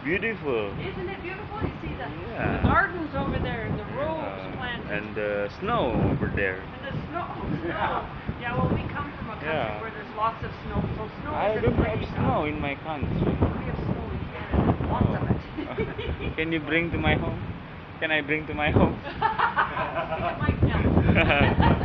beautiful. Isn't it beautiful? You see the Yeah. gardens over there and the rose planted. And the snow over there. And the snow. Yeah, well, we come from a country where there's lots of snow, so snow I isn't don't have pretty snow tough. in my country. We have snow in Canada, lots of it. Can you bring to my home? Can I bring to my home? I think it might melt.